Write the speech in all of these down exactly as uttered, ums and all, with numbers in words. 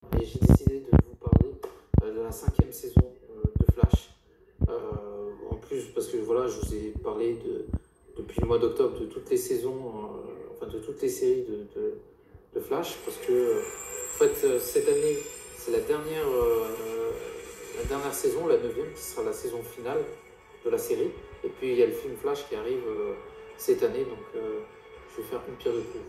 et j'ai décidé de vous parler euh, de la cinquième saison euh, de Flash. Euh, en plus, parce que voilà, je vous ai parlé de, depuis le mois d'octobre de toutes les saisons, euh, enfin de toutes les séries de, de, de Flash, parce que euh, en fait, euh, cette année, c'est la dernière, euh, la dernière saison, la neuvième, qui sera la saison finale de la série. Et puis il y a le film Flash qui arrive euh, cette année, donc euh, je vais faire une pierre de coups.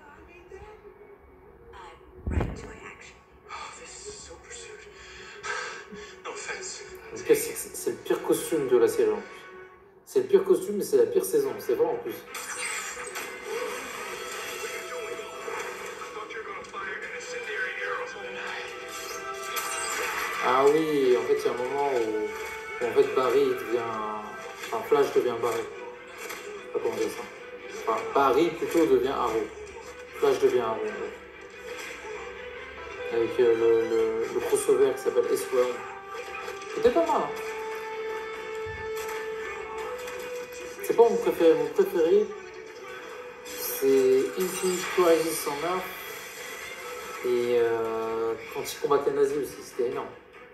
C'est le pire costume de la série en plus. C'est le pire costume, mais c'est la pire saison, c'est vrai en plus. Ah oui, en fait, il y a un moment où, où en fait Barry devient. Enfin, Flash devient Barry. Je sais pas comment dire ça. Enfin, Barry plutôt devient Arrow. Flash devient Arrow. Ouais. Avec euh, le, le, le crossover qui s'appelle S-World. C'était pas mal. Hein. C'est pas mon préféré. Mon préféré, c'est Infinite Crisis on Earth. Et euh, quand il combattait nazi aussi, c'était énorme.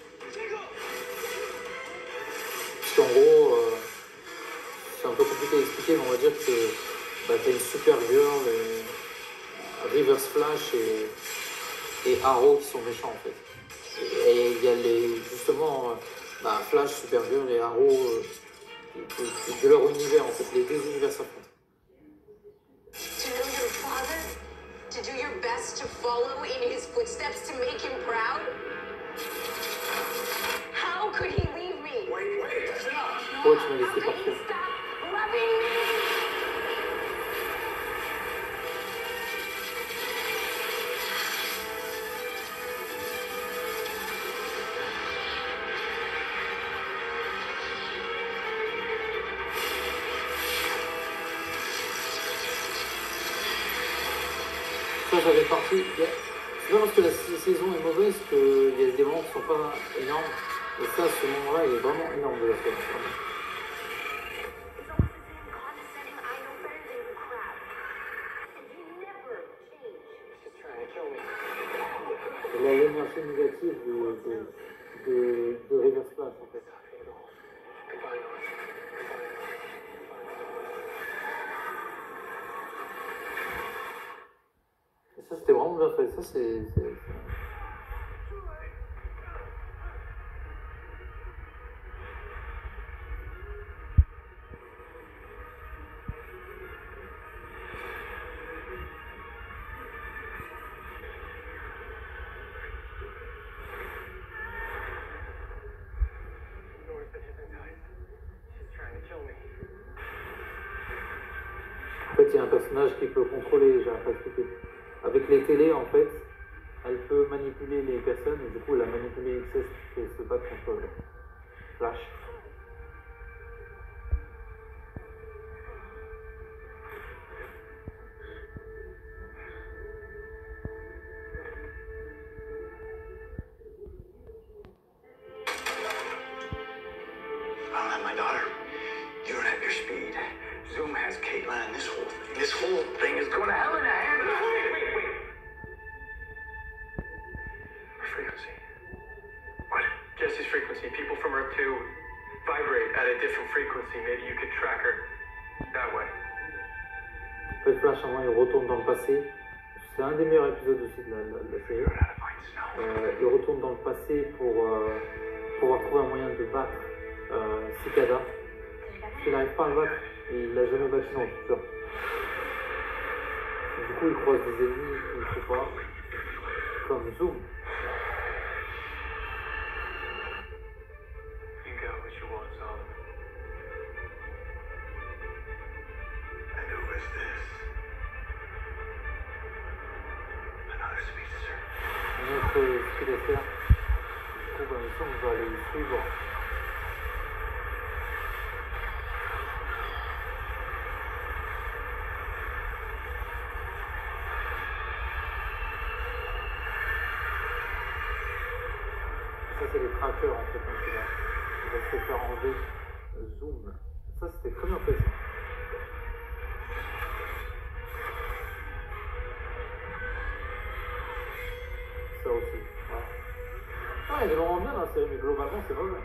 Parce qu'en gros, euh, c'est un peu compliqué à expliquer, mais on va dire que bah, t'as une Supergirl, et Reverse Flash et, et Arrow qui sont méchants en fait. Et il y a les, justement bah, Flash, Supergirl et Arrow euh, de, de, de leur univers en fait, les deux univers s'affrontent. To do your best to follow in his footsteps to make him proud? How could he leave me? Wait, wait, that's enough. Oh, tu m'as laissé partir. Stop loving me. Ça, j'avais parti. C'est pas parce que la saison est mauvaise qu'il y a des moments qui sont pas énormes. Et ça, ce moment-là, il est vraiment énorme de la série. Et la l'énergie négative de, de, de, de Reverse Flash, en fait. Et ça, c'était vraiment bien fait. Ça, c'est... En fait, il y a un personnage qui peut contrôler, j'ai pas expliqué. Avec les télés, en fait, elle peut manipuler les personnes et du coup, elle a manipulé X S qui se bat contre Flash. I don't have my daughter. You don't have your speed. Zoom has Caitlin, and this whole this whole thing is going to hell in a handbasket. Wait, wait, wait. Her frequency. What? Jesse's frequency. People from Earth two vibrate at a different frequency. Maybe you could track her that way. En fait, Flash, avant, il retourne dans le passé. C'est un des meilleurs épisodes aussi de la, de la série. Euh, il retourne dans le passé pour euh, pouvoir trouver un moyen de battre euh, Cicada. Parce qu'il n'arrive pas à le battre et il l'a jamais battu dans le futur. Du coup, il croise des ennemis qu'il ne faut pas, comme Zoom. You got what you want, Solomon. And who is this? Another speedster. Un autre spectateur. Du coup, bah, il me semble que je vais aller le suivre. Ça, c'est les trackers en fait, hein, qui va, qui va se faire enlever. Zoom. Ça, c'était très bien fait ça. Ça aussi. Ouais. il y a des moments bien dans la série, mais globalement, c'est mauvais.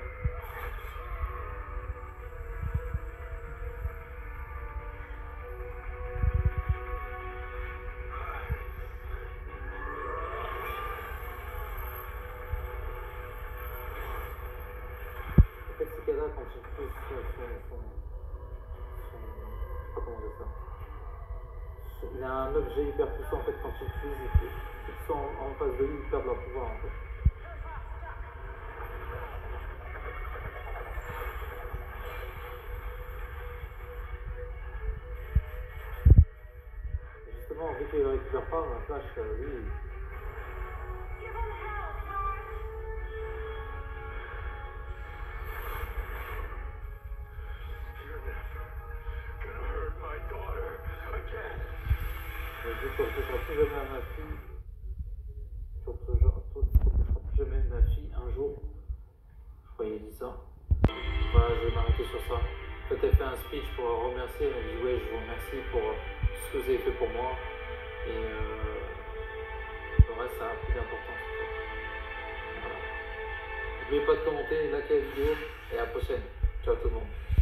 En fait, Cicada, quand il pousse son, son, son, son, je sais pas comment dire ça. Il a un objet hyper puissant en fait quand il fuse et que ceux qui sont en, en face de lui ils perdent leur pouvoir en fait. Et justement, vu qu'il ne récupère pas, un Flash, euh, lui, il... Je ne toucherai plus jamais à ma fille. Je ne toucherai plus jamais ma fille un jour. Je crois qu'il a dit ça. Voilà, je vais m'arrêter sur ça. En fait, elle fait un speech pour remercier. Elle dit ouais, je vous remercie pour tout ce que vous avez fait pour moi. Et euh, le reste, ça a plus d'importance. En fait. Voilà. N'oubliez pas de commenter, liker la vidéo et à la prochaine. Ciao tout le monde.